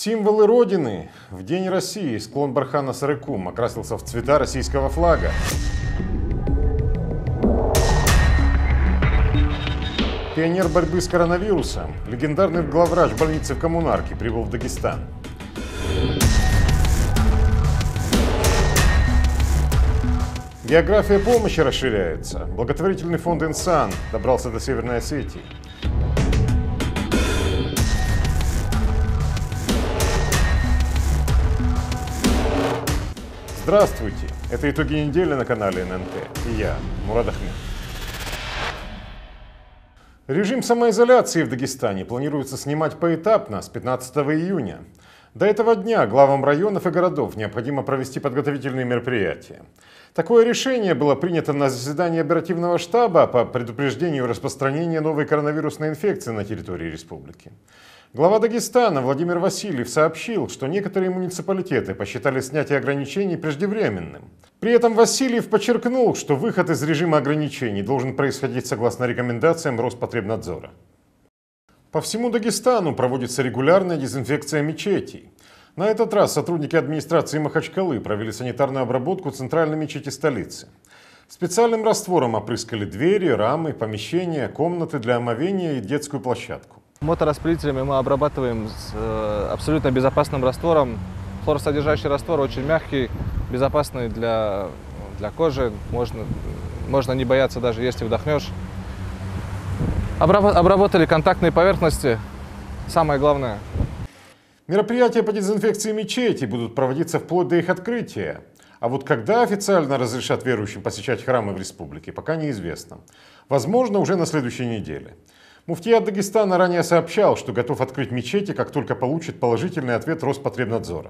Символы Родины. В День России склон Бархана Сарыкум окрасился в цвета российского флага. Пионер борьбы с коронавирусом, легендарный главврач больницы в Коммунарке прибыл в Дагестан. География помощи расширяется. Благотворительный фонд «Инсан» добрался до Северной Осетии. Здравствуйте! Это итоги недели на канале ННТ. И я, Мурад Ахмед. Режим самоизоляции в Дагестане планируется снимать поэтапно с 15 июня. До этого дня главам районов и городов необходимо провести подготовительные мероприятия. Такое решение было принято на заседании оперативного штаба по предупреждению распространения новой коронавирусной инфекции на территории республики. Глава Дагестана Владимир Васильев сообщил, что некоторые муниципалитеты посчитали снятие ограничений преждевременным. При этом Васильев подчеркнул, что выход из режима ограничений должен происходить согласно рекомендациям Роспотребнадзора. По всему Дагестану проводится регулярная дезинфекция мечетей. На этот раз сотрудники администрации Махачкалы провели санитарную обработку центральной мечети столицы. Специальным раствором опрыскали двери, рамы, помещения, комнаты для омовения и детскую площадку. Мотораспылителями мы обрабатываем с абсолютно безопасным раствором. Хлоросодержащий раствор очень мягкий, безопасный для кожи. Можно не бояться, даже если вдохнешь. Обработали контактные поверхности. Самое главное. Мероприятия по дезинфекции мечети будут проводиться вплоть до их открытия. А вот когда официально разрешат верующим посещать храмы в республике, пока неизвестно. Возможно, уже на следующей неделе. Муфтият Дагестана ранее сообщал, что готов открыть мечети, как только получит положительный ответ Роспотребнадзора.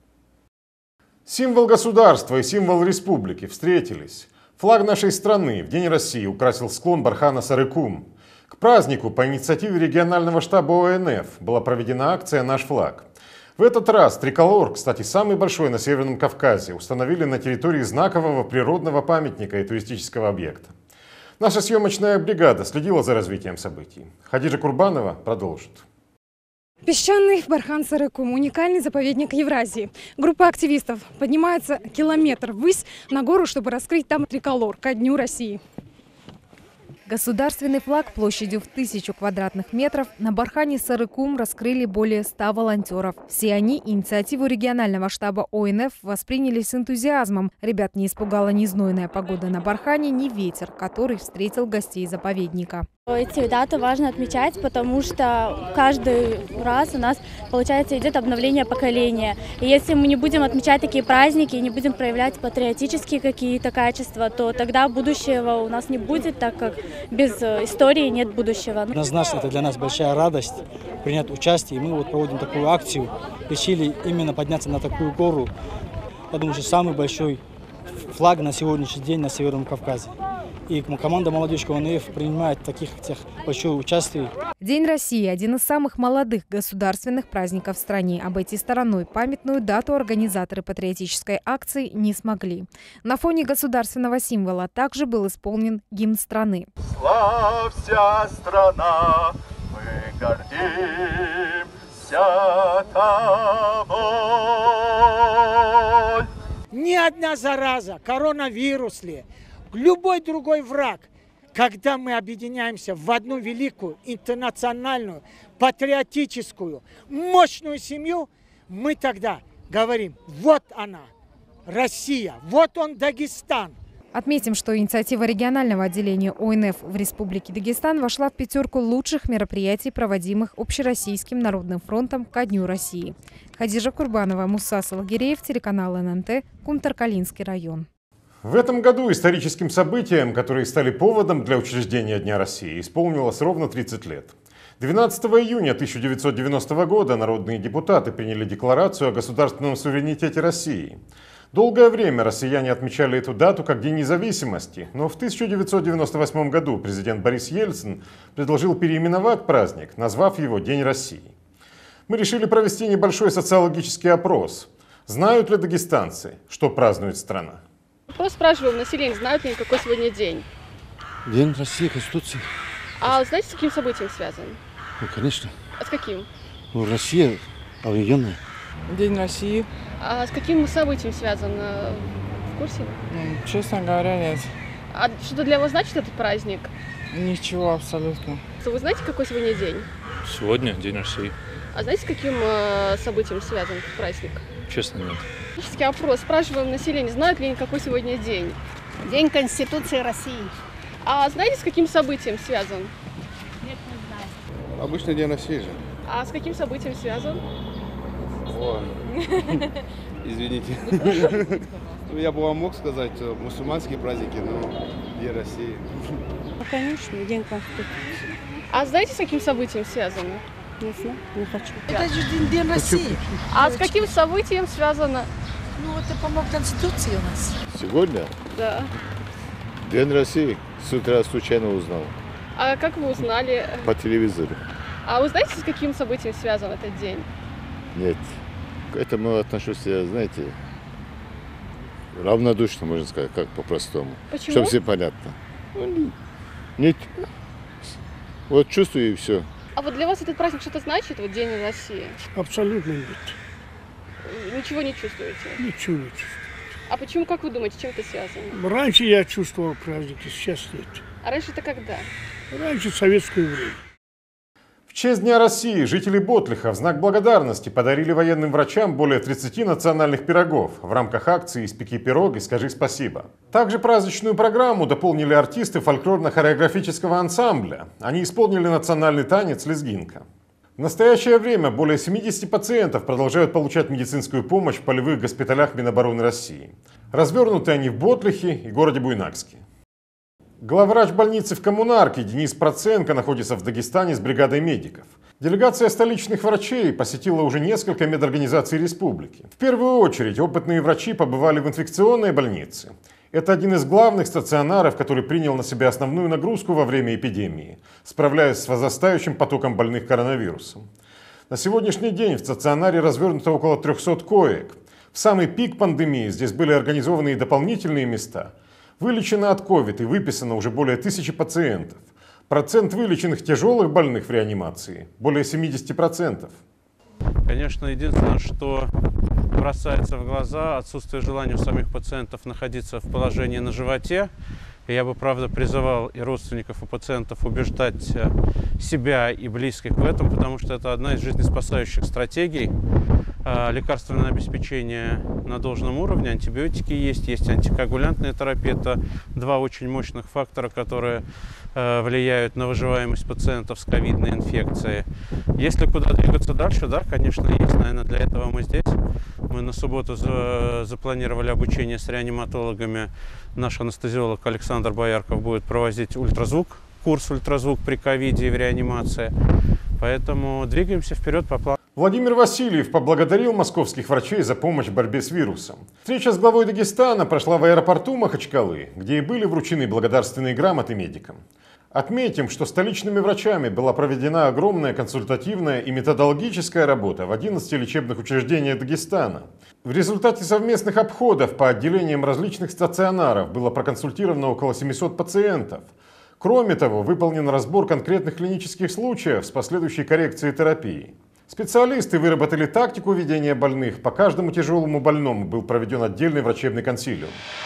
Символ государства и символ республики встретились. Флаг нашей страны в День России украсил склон Бархана Сарыкум. К празднику по инициативе регионального штаба ОНФ была проведена акция «Наш флаг». В этот раз триколор, кстати, самый большой на Северном Кавказе, установили на территории знакового природного памятника и туристического объекта. Наша съемочная бригада следила за развитием событий. Хадижа Курбанова продолжит. Песчаный Бархан Сарыкум – уникальный заповедник Евразии. Группа активистов поднимается километр ввысь на гору, чтобы раскрыть там триколор ко Дню России. Государственный флаг площадью в 1000 квадратных метров на Бархане Сарыкум раскрыли более 100 волонтеров. Все они инициативу регионального штаба ОНФ восприняли с энтузиазмом. Ребят не испугала ни знойная погода на Бархане, ни ветер, который встретил гостей заповедника. Эти даты важно отмечать, потому что каждый раз у нас, получается, идет обновление поколения. И если мы не будем отмечать такие праздники, не будем проявлять патриотические какие-то качества, то тогда будущего у нас не будет, так как без истории нет будущего. Однозначно, это для нас большая радость принять участие. Мы вот проводим такую акцию, решили именно подняться на такую гору, потому что самый большой флаг на сегодняшний день на Северном Кавказе. И команда «Молодежка ОНФ» принимает в таких большое участие. День России – один из самых молодых государственных праздников в стране. Обойти стороной памятную дату организаторы патриотической акции не смогли. На фоне государственного символа также был исполнен гимн страны. Славься, страна, мы гордимся тобой. Ни одна зараза, коронавирус ли, любой другой враг, когда мы объединяемся в одну великую, интернациональную, патриотическую, мощную семью, мы тогда говорим: вот она, Россия, вот он, Дагестан. Отметим, что инициатива регионального отделения ОНФ в Республике Дагестан вошла в 5 лучших мероприятий, проводимых Общероссийским народным фронтом ко Дню России. Хадижа Курбанова, Муса Салгиреев, телеканал ННТ, Кумтаркалинский район. В этом году историческим событиям, которые стали поводом для учреждения Дня России, исполнилось ровно 30 лет. 12 июня 1990 года народные депутаты приняли декларацию о государственном суверенитете России. Долгое время россияне отмечали эту дату как День независимости, но в 1998 году президент Борис Ельцин предложил переименовать праздник, назвав его День России. Мы решили провести небольшой социологический опрос. Знают ли дагестанцы, что празднует страна? Просто спрашиваем население, знают ли, какой сегодня день? День России, Конституции. А знаете, с каким событием связан? Ну, конечно. А с каким? Ну, Россия Регионы. День России. А с каким событием связан? В курсе? Честно говоря, нет. А что для вас значит этот праздник? Ничего абсолютно. Вы знаете, какой сегодня день? Сегодня День России. А знаете, с каким событием связан этот праздник? Честно, нет. Технический опрос. Спрашиваем население, знают ли они, какой сегодня день? День Конституции России. А знаете, с каким событием связан? Нет, не знаю. Обычный День России же. А с каким событием связан? Извините. Я бы вам мог сказать, мусульманские праздники, но День России. Ну, конечно, День Конституции. А знаете, с каким событием связан? Не знаю, не хочу. Это же День России. А с каким событием связано? Ну, это, по-моему, Конституция у нас. Сегодня? Да. День России. С утра случайно узнал. А как вы узнали? По телевизору. А вы знаете, с каким событием связан этот день? Нет. К этому отношусь, я, знаете, равнодушно, можно сказать, как по-простому. Почему? Чтобы все понятно. Нет. Вот чувствую и все. А вот для вас этот праздник что-то значит, вот День России? Абсолютно нет. Ничего не чувствуете? Ничего не чувствую. А почему, как вы думаете, с чем это связано? Раньше я чувствовал праздники, сейчас нет. А раньше это когда? Раньше в советское время. В честь Дня России жители Ботлиха в знак благодарности подарили военным врачам более 30 национальных пирогов в рамках акции «Испеки пирог и скажи спасибо». Также праздничную программу дополнили артисты фольклорно-хореографического ансамбля. Они исполнили национальный танец «Лезгинка». В настоящее время более 70 пациентов продолжают получать медицинскую помощь в полевых госпиталях Минобороны России. Развернуты они в Ботлихе и городе Буйнакске. Главврач больницы в Коммунарке Денис Проценко находится в Дагестане с бригадой медиков. Делегация столичных врачей посетила уже несколько медорганизаций республики. В первую очередь опытные врачи побывали в инфекционной больнице. Это один из главных стационаров, который принял на себя основную нагрузку во время эпидемии, справляясь с возрастающим потоком больных коронавирусом. На сегодняшний день в стационаре развернуто около 300 коек. В самый пик пандемии здесь были организованы и дополнительные места. Вылечено от ковид и выписано уже более 1000 пациентов. Процент вылеченных тяжелых больных в реанимации более 70%. Конечно, единственное, что бросается в глаза, отсутствие желания у самих пациентов находиться в положении на животе. И я бы, правда, призывал и родственников, и пациентов убеждать себя и близких в этом, потому что это одна из жизнеспасающих стратегий. Лекарственное обеспечение на должном уровне, антибиотики есть антикоагулянтная терапия. Это два очень мощных фактора, которые влияют на выживаемость пациентов с ковидной инфекцией. Если куда двигаться дальше, да, конечно, есть. Наверное, для этого мы здесь. Мы на субботу запланировали обучение с реаниматологами. Наш анестезиолог Александр Боярков будет проводить курс ультразвук при ковиде и в реанимации. Поэтому двигаемся вперед по плану. Владимир Васильев поблагодарил московских врачей за помощь в борьбе с вирусом. Встреча с главой Дагестана прошла в аэропорту Махачкалы, где и были вручены благодарственные грамоты медикам. Отметим, что столичными врачами была проведена огромная консультативная и методологическая работа в 11 лечебных учреждениях Дагестана. В результате совместных обходов по отделениям различных стационаров было проконсультировано около 700 пациентов. Кроме того, выполнен разбор конкретных клинических случаев с последующей коррекцией терапии. Специалисты выработали тактику ведения больных. По каждому тяжелому больному был проведен отдельный врачебный консилиум.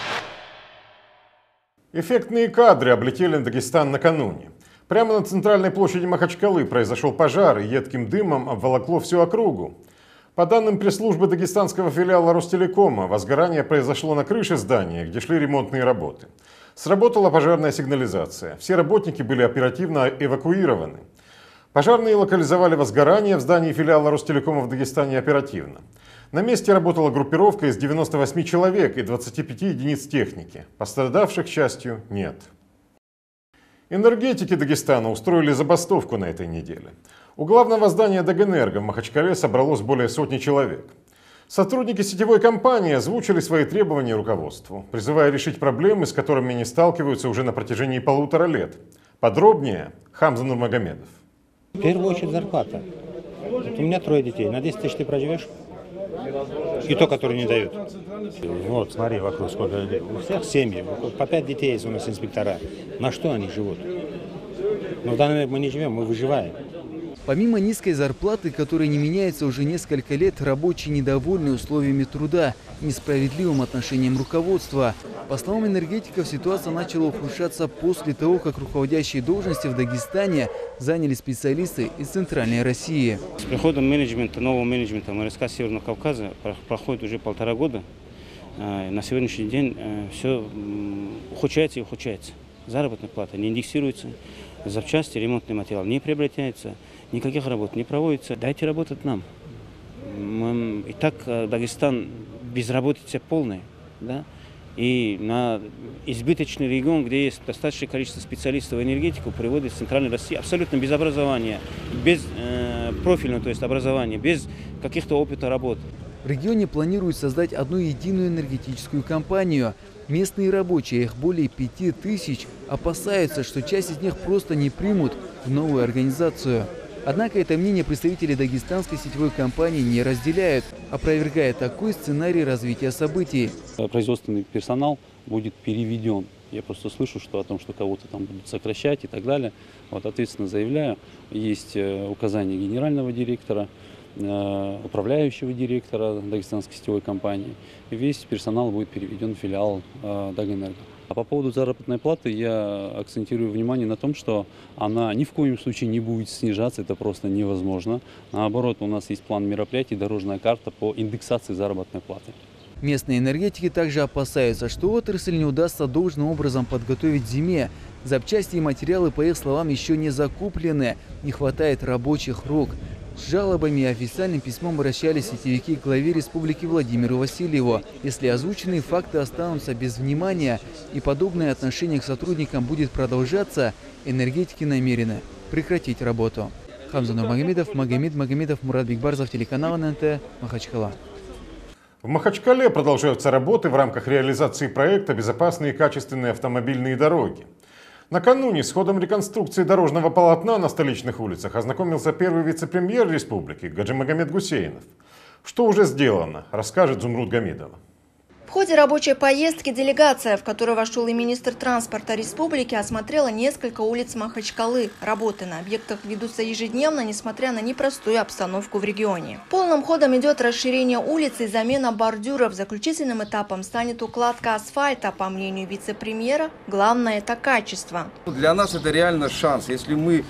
Эффектные кадры облетели Дагестан накануне. Прямо на центральной площади Махачкалы произошел пожар, и едким дымом обволокло всю округу. По данным пресс-службы дагестанского филиала Ростелекома, возгорание произошло на крыше здания, где шли ремонтные работы. Сработала пожарная сигнализация. Все работники были оперативно эвакуированы. Пожарные локализовали возгорание в здании филиала Ростелекома в Дагестане оперативно. На месте работала группировка из 98 человек и 25 единиц техники. Пострадавших, к счастью, нет. Энергетики Дагестана устроили забастовку на этой неделе. У главного здания Дагэнерго в Махачкале собралось более сотни человек. Сотрудники сетевой компании озвучили свои требования руководству, призывая решить проблемы, с которыми они сталкиваются уже на протяжении 1,5 лет. Подробнее Хамза Нурмагомедов. В первую очередь зарплата. Вот у меня 3 детей. На 10 тысяч ты проживешь? И то, которые не дают. Вот, смотри вокруг, сколько людей. У всех семьи. По 5 детей есть у нас инспектора. На что они живут? Но в данный момент мы не живем, мы выживаем. Помимо низкой зарплаты, которая не меняется уже несколько лет, рабочие недовольны условиями труда, несправедливым отношением руководства. По словам энергетиков, ситуация начала ухудшаться после того, как руководящие должности в Дагестане заняли специалисты из Центральной России. С приходом нового менеджмента МРСК Северного Кавказа проходит уже 1,5 года. На сегодняшний день все ухудшается и ухудшается. Заработная плата не индексируется, запчасти, ремонтный материал не приобретается, никаких работ не проводится. Дайте работать нам. И так Дагестан безработица полная, да? И на избыточный регион, где есть достаточное количество специалистов в энергетику, приводит в Центральной России абсолютно без образования, без профильного, то есть образования, без каких-то опыта работы. В регионе планируют создать одну единую энергетическую компанию. Местные рабочие, их более 5000, опасаются, что часть из них просто не примут в новую организацию. Однако это мнение представители дагестанской сетевой компании не разделяют, опровергая такой сценарий развития событий. Производственный персонал будет переведен. Я просто слышу, что о том, что кого-то там будут сокращать и так далее. Вот ответственно заявляю, есть указания генерального директора, управляющего директора дагестанской сетевой компании. Весь персонал будет переведен в филиал Дагэнерго. А по поводу заработной платы я акцентирую внимание на том, что она ни в коем случае не будет снижаться, это просто невозможно. Наоборот, у нас есть план мероприятий, дорожная карта по индексации заработной платы. Местные энергетики также опасаются, что отрасль не удастся должным образом подготовить к зиме. Запчасти и материалы, по их словам, еще не закуплены, не хватает рабочих рук. С жалобами и официальным письмом обращались сетевики к главе республики Владимиру Васильеву. Если озвученные факты останутся без внимания и подобное отношение к сотрудникам будет продолжаться, энергетики намерены прекратить работу. Хамза Нурмагомедов, Магомед Магомедов, Мурат Бигбарзов, телеканал ННТ, Махачкала. В Махачкале продолжаются работы в рамках реализации проекта «Безопасные и качественные автомобильные дороги». Накануне с ходом реконструкции дорожного полотна на столичных улицах ознакомился первый вице-премьер республики Гаджимагомед Гусейнов. Что уже сделано, расскажет Зумруд Гамидова. В ходе рабочей поездки делегация, в которую вошел и министр транспорта республики, осмотрела несколько улиц Махачкалы. Работы на объектах ведутся ежедневно, несмотря на непростую обстановку в регионе. Полным ходом идет расширение улиц и замена бордюров. Заключительным этапом станет укладка асфальта. По мнению вице-премьера, главное – это качество. Для нас это реально шанс. Если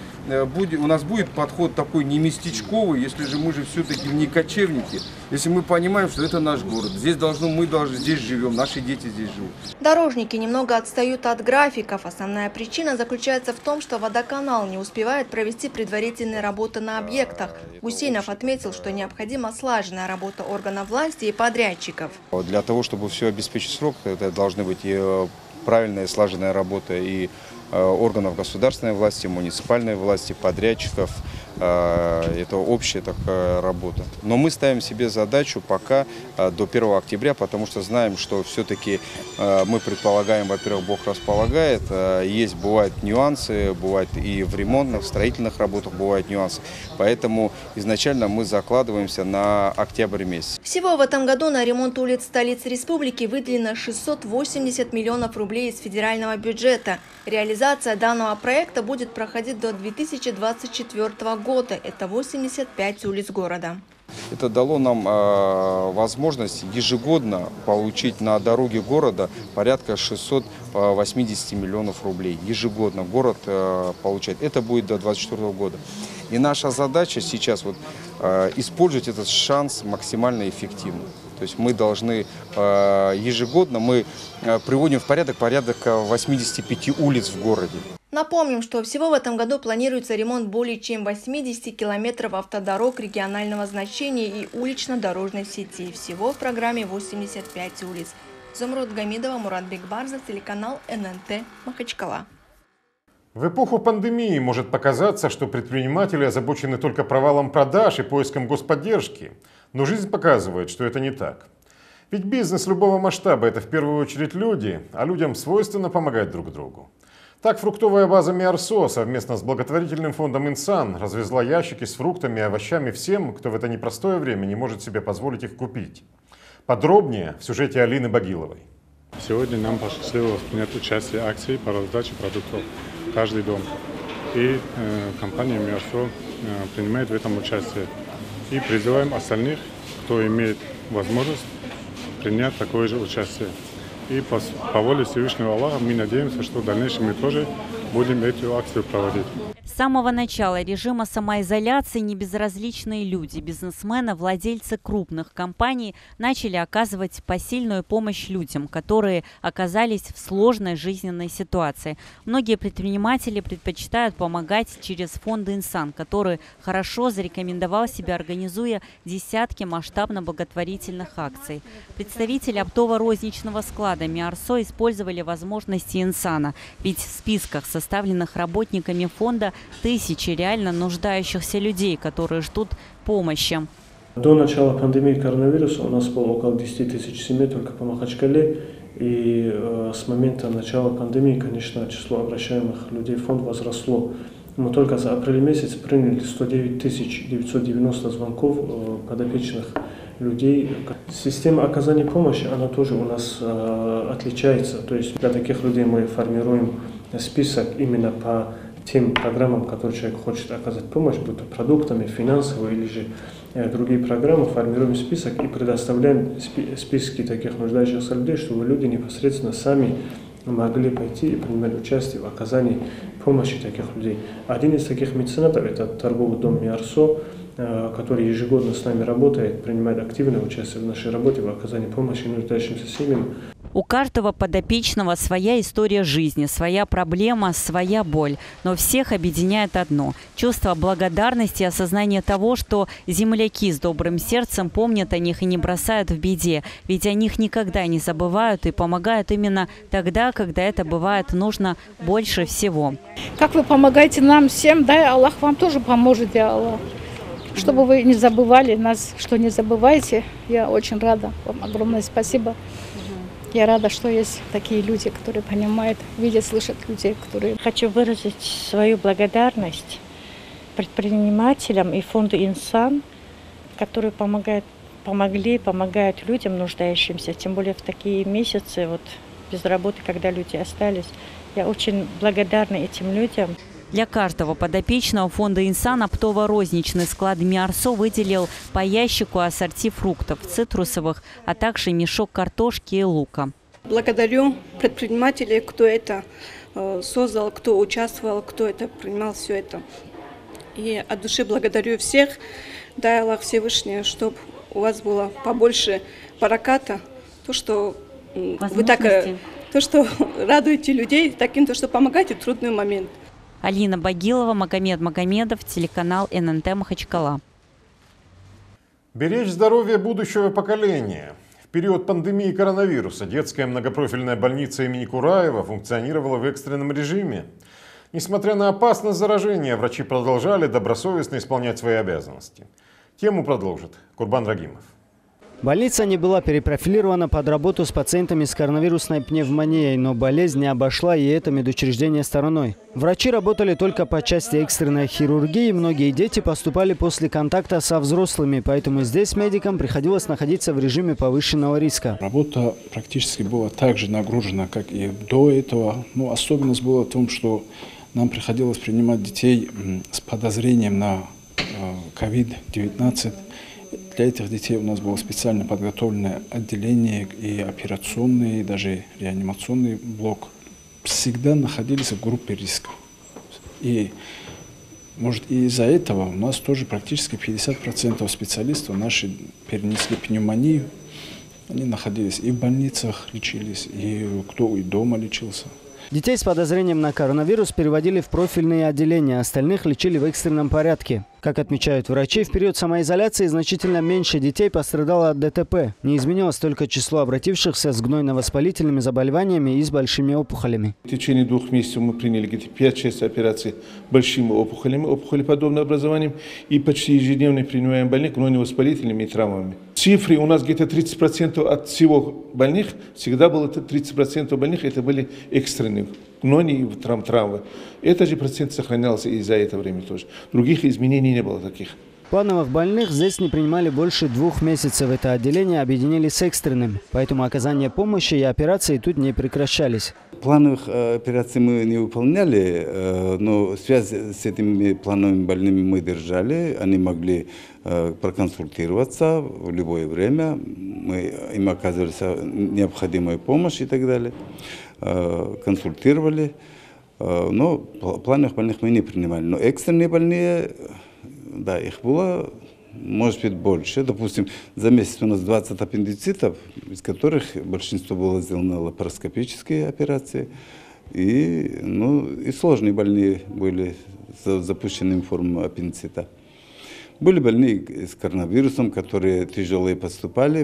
у нас будет подход такой не местечковый, если же мы же все-таки не кочевники, если мы понимаем, что это наш город, мы должны здесь живем, наши дети здесь живут. Дорожники немного отстают от графиков. Основная причина заключается в том, что водоканал не успевает провести предварительные работы на объектах. Гусейнов отметил, что необходима слаженная работа органов власти и подрядчиков. Для того, чтобы все обеспечить срок, это должны быть и правильная слаженная работа и органов государственной власти, муниципальной власти, подрядчиков. Это общая такая работа. Но мы ставим себе задачу пока до 1 октября, потому что знаем, что все-таки мы предполагаем, во-первых, Бог располагает, бывают нюансы, бывают и в ремонтных, в строительных работах бывают нюансы. Поэтому изначально мы закладываемся на октябрь месяц. Всего в этом году на ремонт улиц столицы республики выделено 680 миллионов рублей из федерального бюджета. Реализация данного проекта будет проходить до 2024 года. Это 85 улиц города. Это дало нам возможность ежегодно получить на дороге города порядка 680 миллионов рублей. Ежегодно город получает. Это будет до 2024 года. И наша задача сейчас использовать этот шанс максимально эффективно. То есть мы должны ежегодно приводим в порядок 85 улиц в городе. Напомним, что всего в этом году планируется ремонт более чем 80 километров автодорог регионального значения и улично-дорожной сети. Всего в программе 85 улиц. Зумруд Гамидова, Мурат Бигбарзов, телеканал ННТ, Махачкала. В эпоху пандемии может показаться, что предприниматели озабочены только провалом продаж и поиском господдержки. Но жизнь показывает, что это не так. Ведь бизнес любого масштаба – это в первую очередь люди, а людям свойственно помогать друг другу. Так, фруктовая база Миарсо совместно с благотворительным фондом «Инсан» развезла ящики с фруктами и овощами всем, кто в это непростое время не может себе позволить их купить. Подробнее в сюжете Алины Багиловой. Сегодня нам посчастливилось принять участие в акции по раздаче продуктов в каждый дом. И компания Миарсо принимает в этом участие. И призываем остальных, кто имеет возможность принять такое же участие. И по воле Всевышнего Аллаха мы надеемся, что в дальнейшем мы тоже будем эту акцию проводить. С самого начала режима самоизоляции небезразличные люди, бизнесмены, владельцы крупных компаний начали оказывать посильную помощь людям, которые оказались в сложной жизненной ситуации. Многие предприниматели предпочитают помогать через фонд «Инсан», который хорошо зарекомендовал себя, организуя десятки масштабно-благотворительных акций. Представители оптово-розничного склада МИАРСО использовали возможности «Инсана», ведь в списках, составленных работниками фонда, тысячи реально нуждающихся людей, которые ждут помощи. До начала пандемии коронавируса у нас было около 10 тысяч семей только по Махачкале. И с момента начала пандемии, конечно, число обращаемых людей в фонд возросло. Мы только за апрель месяц приняли 109 990 звонков подопечных людей. Система оказания помощи, она тоже у нас отличается. То есть для таких людей мы формируем список именно по тем программам, которые человек хочет оказать помощь, будь то продуктами, финансово или же другие программы, формируем список и предоставляем списки таких нуждающихся людей, чтобы люди непосредственно сами могли пойти и принимать участие в оказании помощи таких людей. Один из таких меценатов – это торговый дом МИАРСО, который ежегодно с нами работает, принимает активное участие в нашей работе в оказании помощи нуждающимся семьям. У каждого подопечного своя история жизни, своя проблема, своя боль. Но всех объединяет одно – чувство благодарности и осознание того, что земляки с добрым сердцем помнят о них и не бросают в беде. Ведь о них никогда не забывают и помогают именно тогда, когда это бывает нужно больше всего. Как вы помогаете нам всем, да, Аллах вам тоже поможет, я Аллах. Чтобы вы не забывали нас, что не забывайте. Я очень рада. Вам огромное спасибо. Я рада, что есть такие люди, которые понимают, видят, слышат людей, которые... Хочу выразить свою благодарность предпринимателям и фонду «Инсан», которые помогают людям нуждающимся, тем более в такие месяцы вот, без работы, когда люди остались. Я очень благодарна этим людям. Для каждого подопечного фонда «Инсан» оптово-розничный склад МИАРСО выделил по ящику ассорти фруктов, цитрусовых, а также мешок картошки и лука. Благодарю предпринимателей, кто это создал, кто участвовал, кто это принимал все это. И от души благодарю всех. Дай Аллах Всевышний, чтобы у вас было побольше бараката, то, что вы так, то, что радуете людей, таким, то, что помогаете в трудный момент. Алина Багилова, Магомед Магомедов, телеканал ННТ Махачкала. Беречь здоровье будущего поколения. В период пандемии коронавируса детская многопрофильная больница имени Кураева функционировала в экстренном режиме. Несмотря на опасность заражения, врачи продолжали добросовестно исполнять свои обязанности. Тему продолжит Курбан Рагимов. Больница не была перепрофилирована под работу с пациентами с коронавирусной пневмонией, но болезнь не обошла и это медучреждение стороной. Врачи работали только по части экстренной хирургии, многие дети поступали после контакта со взрослыми, поэтому здесь медикам приходилось находиться в режиме повышенного риска. Работа практически была так же нагружена, как и до этого. Но особенность была в том, что нам приходилось принимать детей с подозрением на COVID-19. Для этих детей у нас было специально подготовленное отделение и операционный, и даже реанимационный блок. Всегда находились в группе риска. И, может, и из-за этого у нас тоже практически 50% специалистов наши перенесли пневмонию. Они находились и в больницах, лечились, и кто и дома лечился. Детей с подозрением на коронавирус переводили в профильные отделения, остальных лечили в экстренном порядке. Как отмечают врачи, в период самоизоляции значительно меньше детей пострадало от ДТП. Не изменилось только число обратившихся с гнойно-воспалительными заболеваниями и с большими опухолями. В течение 2 месяцев мы приняли где-то 5-6 операций большими опухолями, опухолеподобным образованием, и почти ежедневно принимаем больных гнойно-воспалительными и травмами. Цифры у нас где-то 30% от всего больных, всегда было 30% больных, это были экстренные, гнойные и травмы. Этот же процент сохранялся и за это время тоже. Других изменений не было таких. Плановых больных здесь не принимали больше 2 месяцев. Это отделение объединили с экстренным. Поэтому оказание помощи и операции тут не прекращались. Плановых операций мы не выполняли, но связь с этими плановыми больными мы держали. Они могли проконсультироваться в любое время. Мы им оказывали необходимую помощь и так далее. Консультировали. Но плановых больных мы не принимали. Но экстренные больные, да, их было, может быть, больше. Допустим, за месяц у нас 20 аппендицитов, из которых большинство было сделано лапароскопические операции. И сложные больные были с запущенными формами аппендицита. Были больные с коронавирусом, которые тяжелые поступали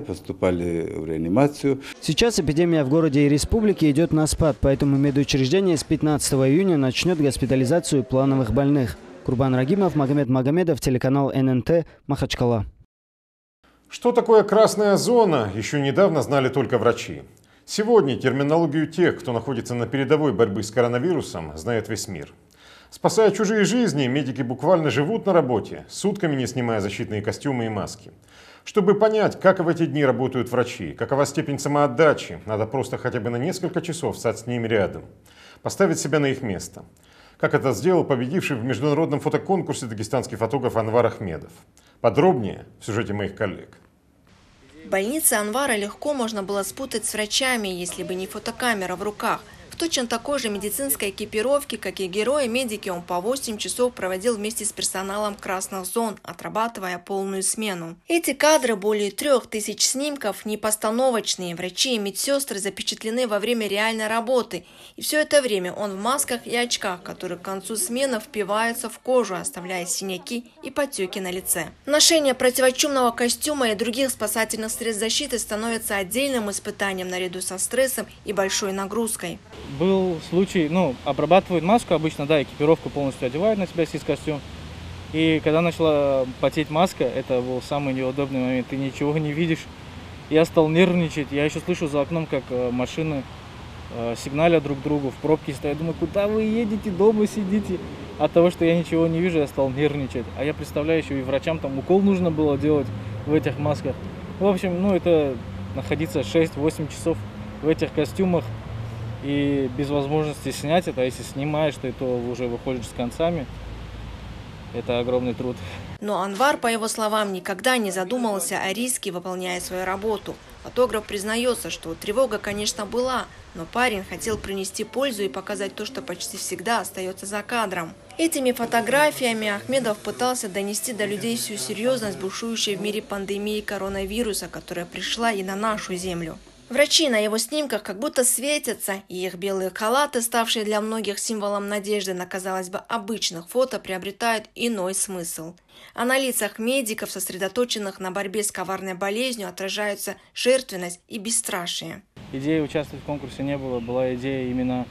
в реанимацию. Сейчас эпидемия в городе и республике идет на спад, поэтому медучреждение с 15 июня начнет госпитализацию плановых больных. Курбан Рагимов, Магомед Магомедов, телеканал ННТ, Махачкала. Что такое красная зона, еще недавно знали только врачи. Сегодня терминологию тех, кто находится на передовой борьбы с коронавирусом, знает весь мир. Спасая чужие жизни, медики буквально живут на работе, сутками не снимая защитные костюмы и маски. Чтобы понять, как в эти дни работают врачи, какова степень самоотдачи, надо просто хотя бы на несколько часов стать с ними рядом, поставить себя на их место. Как это сделал победивший в международном фотоконкурсе дагестанский фотограф Анвар Ахмедов. Подробнее в сюжете моих коллег. В больнице Анвара легко можно было спутать с врачами, если бы не фотокамера в руках. В точно такой же медицинской экипировке, как и герои-медики, он по 8 часов проводил вместе с персоналом красных зон, отрабатывая полную смену. Эти кадры, более 3000 снимков, не постановочные. Врачи и медсестры запечатлены во время реальной работы. И все это время он в масках и очках, которые к концу смены впиваются в кожу, оставляя синяки и потеки на лице. Ношение противочумного костюма и других спасательных средств защиты становится отдельным испытанием наряду со стрессом и большой нагрузкой. Был случай, обрабатывают маску обычно, да, экипировку полностью одевают на себя, есть костюм. И когда начала потеть маска, это был самый неудобный момент, ты ничего не видишь. Я стал нервничать, я еще слышу за окном, как машины сигналят друг другу, в пробке стоят. Думаю, куда вы едете, дома сидите? От того, что я ничего не вижу, я стал нервничать. А я представляю, еще и врачам там укол нужно было делать в этих масках. В общем, это находиться 6-8 часов в этих костюмах. И без возможности снять это, а если снимаешь, то это уже выходишь с концами. Это огромный труд. Но Анвар, по его словам, никогда не задумывался о риске, выполняя свою работу. Фотограф признается, что тревога, конечно, была, но парень хотел принести пользу и показать то, что почти всегда остается за кадром. Этими фотографиями Ахмедов пытался донести до людей всю серьезность бушующей в мире пандемии коронавируса, которая пришла и на нашу землю. Врачи на его снимках как будто светятся, и их белые халаты, ставшие для многих символом надежды на, казалось бы, обычных фото, приобретают иной смысл. А на лицах медиков, сосредоточенных на борьбе с коварной болезнью, отражаются жертвенность и бесстрашие. Идеи участвовать в конкурсе не было, была идея именно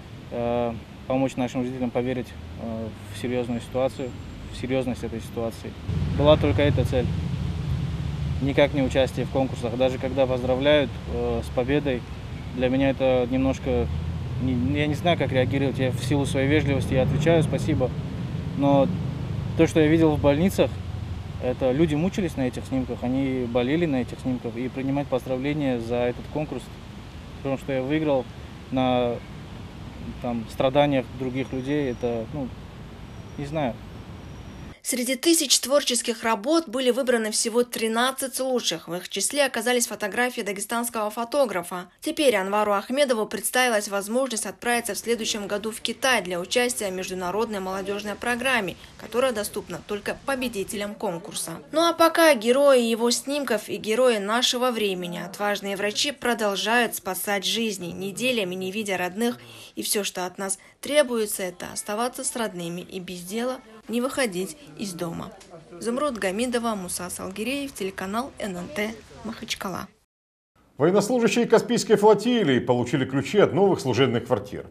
помочь нашим жителям поверить в серьезную ситуацию, в серьезность этой ситуации. Была только эта цель. Никак не участие в конкурсах. Даже когда поздравляют с победой, для меня это немножко... Я не знаю, как реагировать. Я в силу своей вежливости я отвечаю спасибо. Но то, что я видел в больницах, это люди мучились на этих снимках, они болели на этих снимках. И принимать поздравления за этот конкурс, потому что я выиграл на страданиях других людей, это, не знаю. Среди тысяч творческих работ были выбраны всего 13 лучших. В их числе оказались фотографии дагестанского фотографа. Теперь Анвару Ахмедову представилась возможность отправиться в следующем году в Китай для участия в международной молодежной программе, которая доступна только победителям конкурса. Ну а пока герои его снимков и герои нашего времени, отважные врачи продолжают спасать жизни, неделями не видя родных, и все, что от нас требуется, это оставаться с родными и без дела не выходить из дома. Зумруд Гамидова, Муса Салгиреев, телеканал ННТ, Махачкала. Военнослужащие Каспийской флотилии получили ключи от новых служебных квартир.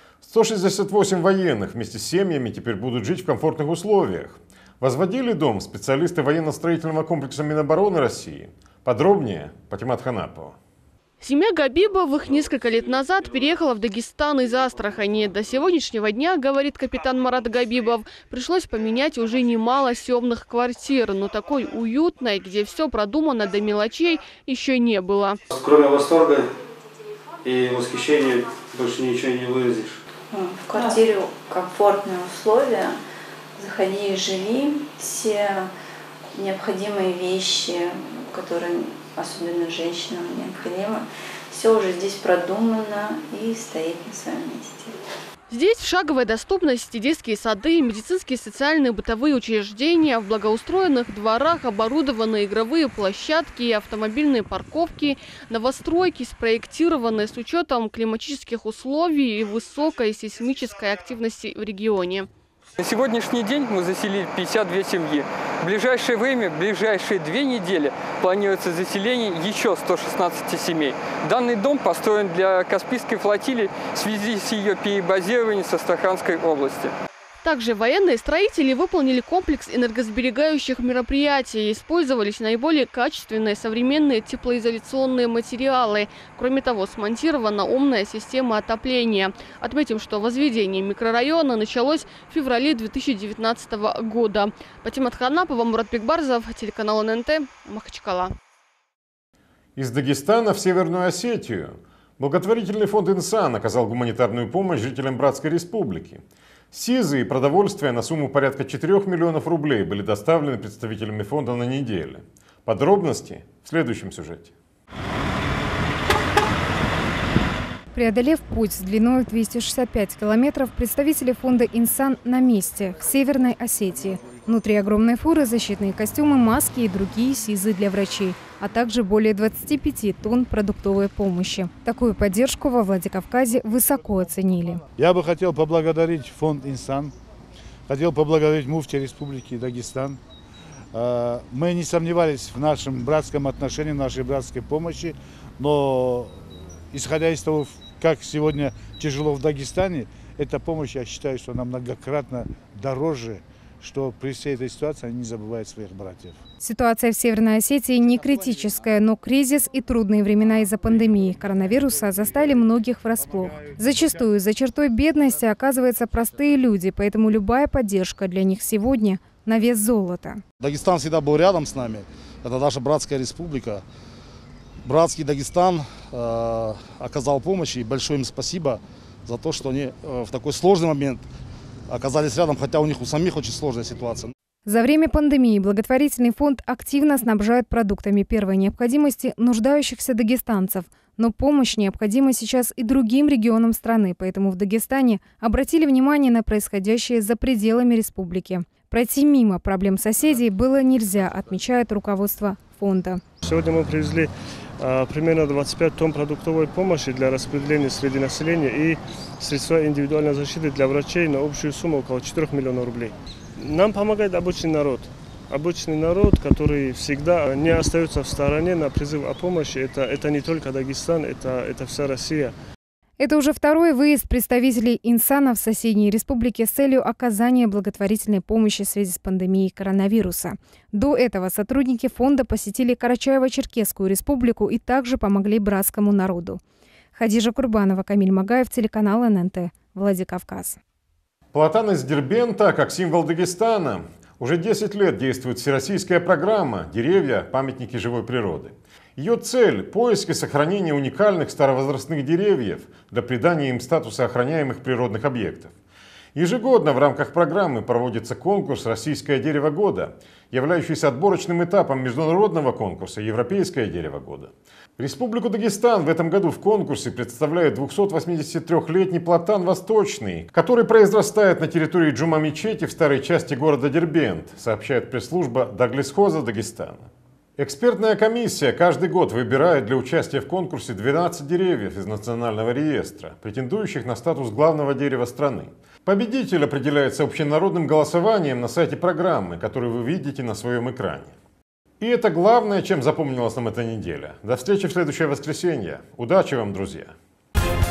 168 военных вместе с семьями теперь будут жить в комфортных условиях. Возводили дом специалисты военно-строительного комплекса Минобороны России. Подробнее Патимат Ханапова. Семья Габибовых несколько лет назад переехала в Дагестан из Астрахани. До сегодняшнего дня, говорит капитан Марат Габибов, пришлось поменять уже немало съемных квартир. Но такой уютной, где все продумано до мелочей, еще не было. Кроме восторга, и восхищение больше ничего не выразишь. В квартире комфортные условия. Заходи и живи. Все необходимые вещи, которые особенно женщинам необходимы, все уже здесь продумано и стоит на своем месте. Здесь в шаговой доступности детские сады, медицинские, социальные, бытовые учреждения, в благоустроенных дворах оборудованы игровые площадки и автомобильные парковки, новостройки, спроектированные с учетом климатических условий и высокой сейсмической активности в регионе. На сегодняшний день мы заселили 52 семьи. В ближайшее время, в ближайшие 2 недели, планируется заселение еще 116 семей. Данный дом построен для Каспийской флотилии в связи с ее перебазированием с Астраханской области. Также военные строители выполнили комплекс энергосберегающих мероприятий. Использовались наиболее качественные современные теплоизоляционные материалы. Кроме того, смонтирована умная система отопления. Отметим, что возведение микрорайона началось в феврале 2019 года. Патимат Ханапова, Мурат Бекбарзов, телеканал ННТ, Махачкала. Из Дагестана в Северную Осетию благотворительный фонд «Инсан» оказал гуманитарную помощь жителям Братской Республики. СИЗы и продовольствие на сумму порядка 4 миллионов рублей были доставлены представителями фонда на неделе. Подробности в следующем сюжете. Преодолев путь с длиной в 265 километров, представители фонда «Инсан» на месте, в Северной Осетии. Внутри огромной фуры защитные костюмы, маски и другие СИЗы для врачей, а также более 25 тонн продуктовой помощи. Такую поддержку во Владикавказе высоко оценили. Я бы хотел поблагодарить фонд «Инсан», хотел поблагодарить муфти Республики Дагестан. Мы не сомневались в нашем братском отношении, в нашей братской помощи, но исходя из того, как сегодня тяжело в Дагестане, эта помощь, я считаю, что она многократно дороже, что при всей этой ситуации они не забывают своих братьев. Ситуация в Северной Осетии не критическая, но кризис и трудные времена из-за пандемии коронавируса застали многих врасплох. Зачастую за чертой бедности оказываются простые люди, поэтому любая поддержка для них сегодня на вес золота. Дагестан всегда был рядом с нами. Это наша братская республика. Братский Дагестан оказал помощь, и большое им спасибо за то, что они в такой сложный момент оказались рядом, хотя у них у самих очень сложная ситуация. За время пандемии благотворительный фонд активно снабжает продуктами первой необходимости нуждающихся дагестанцев. Но помощь необходима сейчас и другим регионам страны, поэтому в Дагестане обратили внимание на происходящее за пределами республики. Пройти мимо проблем соседей было нельзя, отмечает руководство фонда. Сегодня мы привезли примерно 25 тонн продуктовой помощи для распределения среди населения и средства индивидуальной защиты для врачей на общую сумму около 4 миллионов рублей. Нам помогает обычный народ. Обычный народ, который всегда не остается в стороне на призыв о помощи. Это не только Дагестан, это вся Россия. Это уже второй выезд представителей «Инсана» в соседней республике с целью оказания благотворительной помощи в связи с пандемией коронавируса. До этого сотрудники фонда посетили Карачаево-Черкесскую республику и также помогли братскому народу. Хадижа Курбанова, Камиль Магаев, телеканал ННТ, Владикавказ. Платан из Дербента как символ Дагестана. Уже 10 лет действует всероссийская программа «Деревья. Памятники живой природы». Ее цель – поиск и сохранение уникальных старовозрастных деревьев для придания им статуса охраняемых природных объектов. Ежегодно в рамках программы проводится конкурс «Российское дерево года», являющийся отборочным этапом международного конкурса «Европейское дерево года». Республику Дагестан в этом году в конкурсе представляет 283-летний платан «Восточный», который произрастает на территории Джума-мечети в старой части города Дербент, сообщает пресс-служба Даглисхоза Дагестана. Экспертная комиссия каждый год выбирает для участия в конкурсе 12 деревьев из национального реестра, претендующих на статус главного дерева страны. Победитель определяется общенародным голосованием на сайте программы, который вы видите на своем экране. И это главное, чем запомнилась нам эта неделя. До встречи в следующее воскресенье. Удачи вам, друзья!